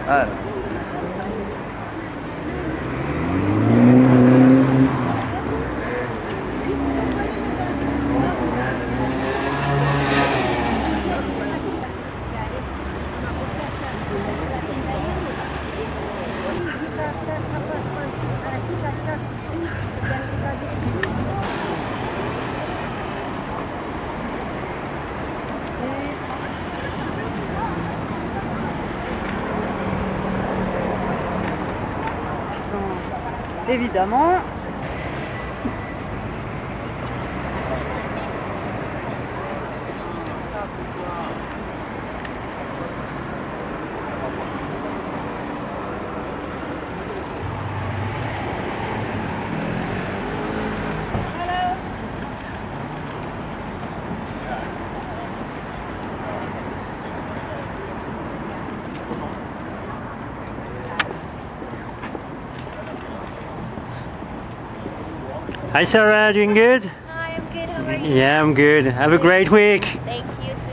Alors. Évidemment. Hi Sarah, doing good? Hi, I'm good. How are you? Yeah, I'm good. Have a great week. Thank you too.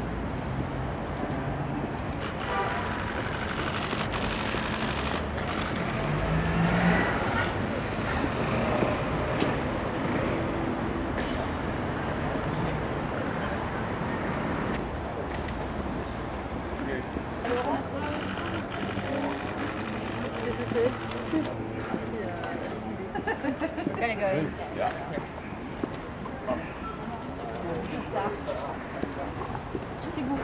We're gonna go in there. C'est ça. C'est beau.